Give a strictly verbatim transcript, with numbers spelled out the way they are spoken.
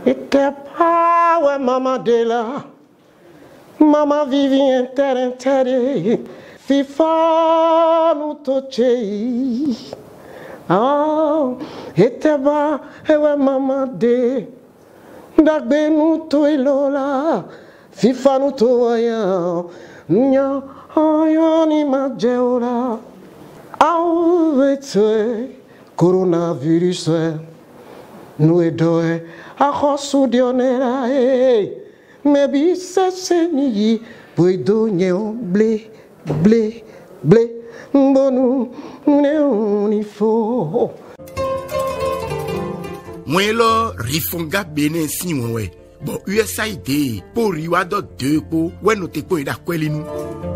que pas ouais maman de là. Maman vivi inter inter. Fifa nous toche. Ah, et ba ouais maman de. Dagbe nous toilola. Fifa nous toya. Nya ayani majeola. Ah, vete coronavirus. Nous edoe a khosu dionera eh maybe seseni puido nyeo blé blé blé bonu ne onifo Mwelo rifonga bene si mwe bo U S A I D pour riwa do deux po we no te ko ida kweli nu